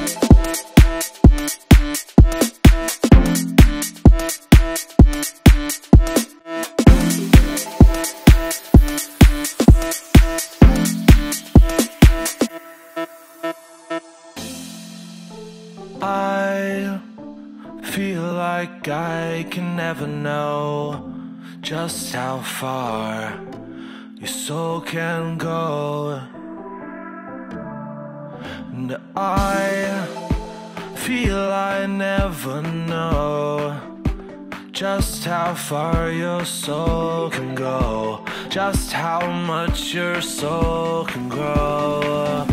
I feel like I can never know just how far your soul can go. And I feel I never know just how far your soul can go, just how much your soul can grow.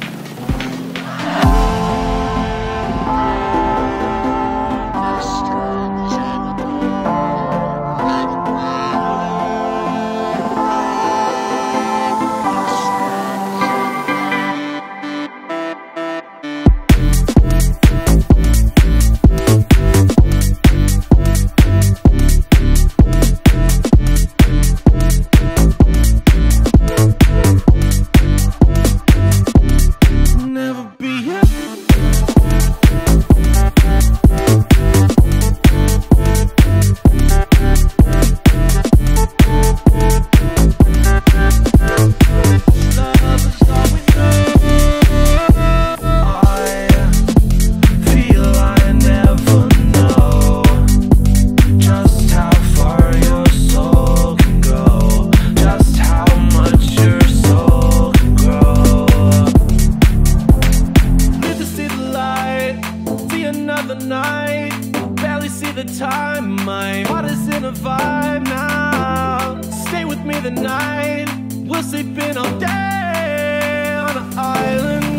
Night, barely see the time. My heart is in a vibe now. Stay with me the night. We'll sleep in all day on an island.